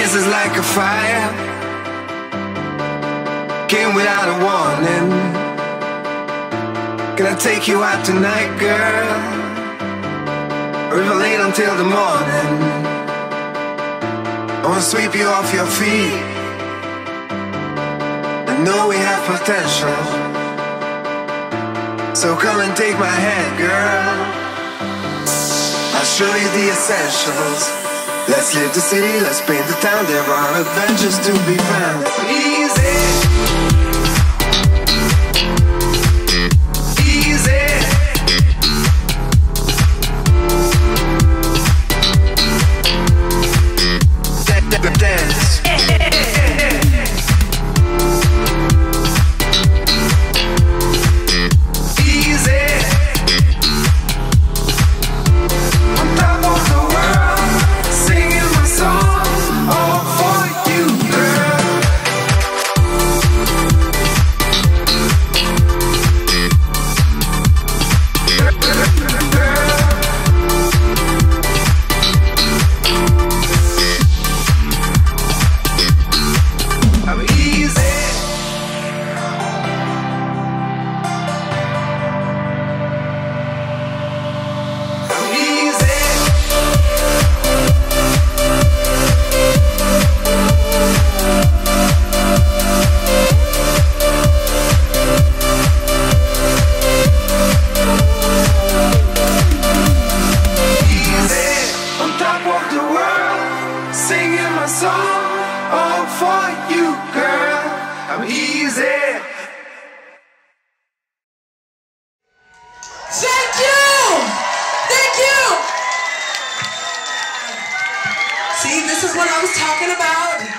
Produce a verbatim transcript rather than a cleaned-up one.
This is like a fire, came without a warning. Can I take you out tonight, girl? Or if I late until the morning, I wanna sweep you off your feet. I know we have potential, so come and take my hand, girl. I'll show you the essentials. Let's live the city, let's paint the town. There are adventures to be found. Easy, easy. Dance. Easy. On top of the world, singing my song, all for you, girl. I'm easy. I'm easy. Easy, on top of the world, singing my song, all for you, girl. I'm easy. Thank you! Thank you! See, this is what I was talking about.